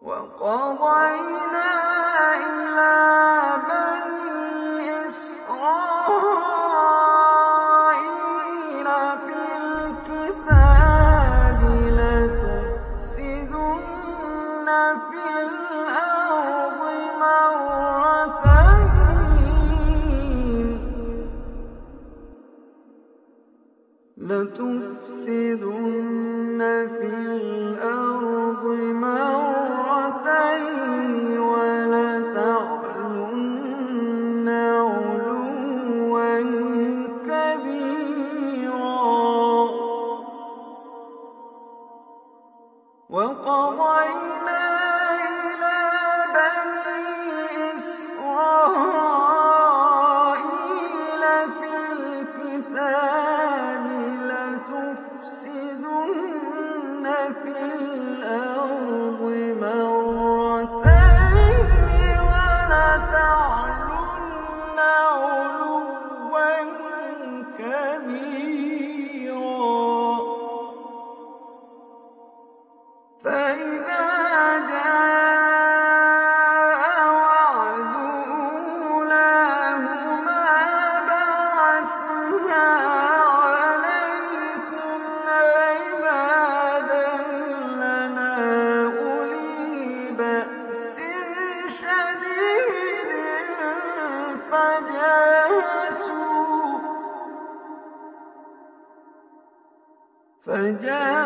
وقضينا إلى بني إسرائيل في الكتاب لتفسدن في الأرض مرتين ولتعلن علوا كبيرا. وقضينا إلى بني إسرائيل في الكتاب لتفسدن في الأرض مرتين ولتعلن علوا كبيرا. فإذا جاء وعد أولاهما بعثنا عليكم عبادا لنا أولي بأس شديد فجاسوا